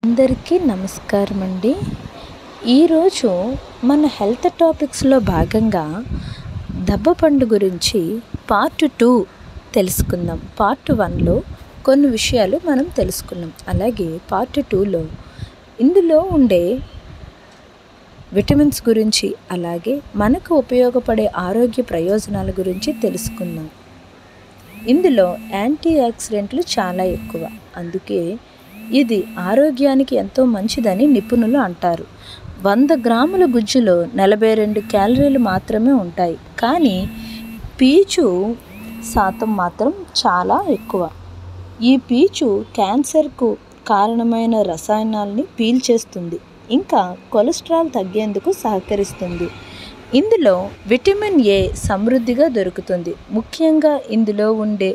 అందరికీ నమస్కారం అండి. ఈరోజు మన హెల్త్ టాపిక్స్లో భాగంగా దబ్బపండు గురించి పార్ట్ 2 తెలుసుకుందాం. పార్ట్ 1లో కొన్ని విషయాలు మనం తెలుసుకున్నాం. అలాగే పార్ట్ 2లో ఇందులో ఉండే విటమిన్స్ గురించి, అలాగే మనకు ఉపయోగపడే ఆరోగ్య ప్రయోజనాల గురించి తెలుసుకుందాం. ఇందులో యాంటీ ఆక్సిడెంట్లు చాలా ఎక్కువ, అందుకే ఇది ఆరోగ్యానికి ఎంతో మంచిదని నిపుణులు అంటారు. 100 గ్రాముల గుజ్జులో 42 క్యాలరీలు మాత్రమే ఉంటాయి, కానీ పీచు శాతం మాత్రం చాలా ఎక్కువ. ఈ పీచు క్యాన్సర్కు కారణమైన రసాయనాల్ని పీల్చేస్తుంది, ఇంకా కొలెస్ట్రాల్ తగ్గేందుకు సహకరిస్తుంది. ఇందులో విటమిన్ ఏ సమృద్ధిగా దొరుకుతుంది. ముఖ్యంగా ఇందులో ఉండే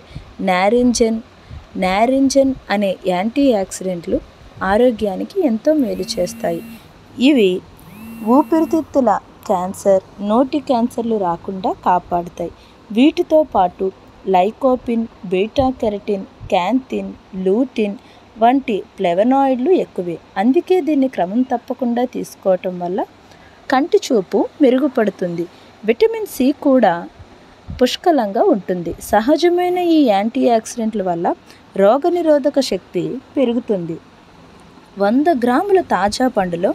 నారింజన్ అనే యాంటీ ఆక్సిడెంట్లు ఆరోగ్యానికి ఎంతో మేలు చేస్తాయి. ఇవి ఊపిరితిత్తుల క్యాన్సర్, నోటి క్యాన్సర్లు రాకుండా కాపాడుతాయి. వీటితో పాటు లైకోపిన్, బీటా కెరటిన్, క్యాంథిన్, లూటిన్ వంటి ఫ్లేవనాయిడ్లు ఎక్కువే. అందుకే దీన్ని క్రమం తప్పకుండా తీసుకోవటం వల్ల కంటి చూపు మెరుగుపడుతుంది. విటమిన్ సి కూడా పుష్కలంగా ఉంటుంది. సహజమైన ఈ యాంటీ ఆక్సిడెంట్ల వల్ల రోగనిరోధక శక్తి పెరుగుతుంది. 100 గ్రాముల తాజా పండులో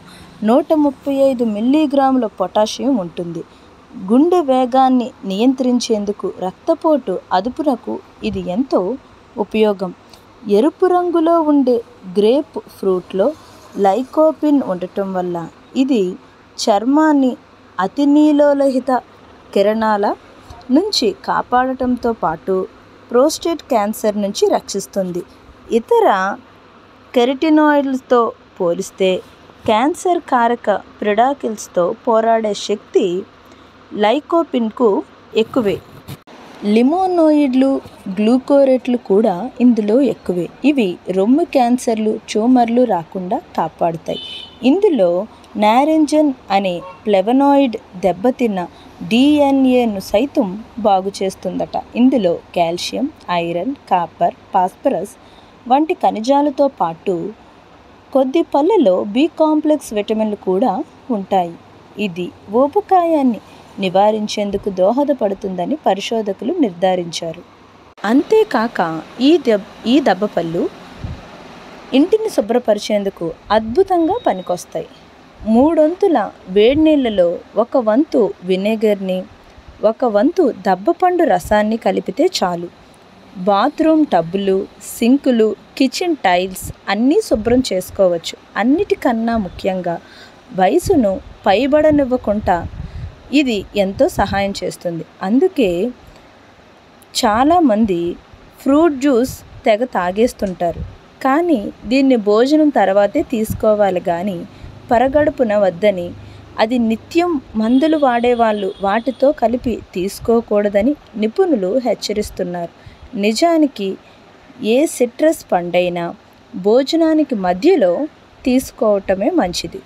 135 మిల్లీగ్రాముల పొటాషియం ఉంటుంది. గుండె వేగాన్ని నియంత్రించేందుకు, రక్తపోటు అదుపునకు ఇది ఎంతో ఉపయోగం. ఎరుపు రంగులో ఉండే గ్రేప్ ఫ్రూట్లో లైకోపిన్ ఉండటం వల్ల ఇది చర్మాన్ని అతినీలలోహిత కిరణాల నుంచి కాపాడటంతో పాటు ప్రోస్టేట్ క్యాన్సర్ నుంచి రక్షిస్తుంది. ఇతర కెరటినాయిడ్లతో పోలిస్తే క్యాన్సర్ కారక ప్రిడాకిల్స్తో పోరాడే శక్తి లైకోపిన్కు ఎక్కువే. లిమోనోయిడ్లు, గ్లూకోరేట్లు కూడా ఇందులో ఎక్కువే. ఇవి రొమ్ము క్యాన్సర్లు, ట్యూమర్లు రాకుండా కాపాడుతాయి. ఇందులో నారింజన్ అనే ఫ్లేవనాయిడ్ దెబ్బతిన్న డిఎన్ఏను సైతం బాగు చేస్తుందట. ఇందులో కాల్షియం, ఐరన్, కాపర్, ఫాస్ఫరస్ వంటి ఖనిజాలతో పాటు కొద్ది పళ్ళలో బి కాంప్లెక్స్ విటమిన్లు కూడా ఉంటాయి. ఇది ఊబకాయాన్ని నివారించేందుకు దోహదపడుతుందని పరిశోధకులు నిర్ధారించారు. అంతేకాక ఈ దబ్బపళ్ళు ఇంటిని శుభ్రపరిచేందుకు అద్భుతంగా పనికొస్తాయి. 3 వంతుల వేడి నీళ్ళలో 1 వంతు వినెగర్ని, 1 వంతు దబ్బపండు రసాన్ని కలిపితే చాలు. బాత్రూమ్ టబ్బులు, సింకులు, కిచెన్ టైల్స్ అన్నీ శుభ్రం చేసుకోవచ్చు. అన్నిటికన్నా ముఖ్యంగా వయసును పైబడనివ్వకుండా ఇది ఎంతో సహాయం చేస్తుంది. అందుకే చాలామంది ఫ్రూట్ జ్యూస్ తెగ తాగేస్తుంటారు, కానీ దీన్ని భోజనం తర్వాతే తీసుకోవాలి కానీ పరగడుపున వద్దని, అది నిత్యం మందులు వాడేవాళ్ళు వాటితో కలిపి తీసుకోకూడదని నిపుణులు హెచ్చరిస్తున్నారు. నిజానికి ఏ సిట్రస్ పండైనా భోజనానికి మధ్యలో తీసుకోవటమే మంచిది.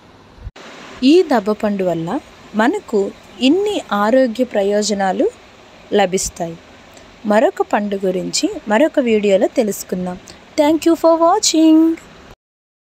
ఈ దబ్బపండు వల్ల మనకు ఇన్ని ఆరోగ్య ప్రయోజనాలు లభిస్తాయి. మరొక పండు గురించి మరొక వీడియోలో తెలుసుకుందాం. Thank you for watching.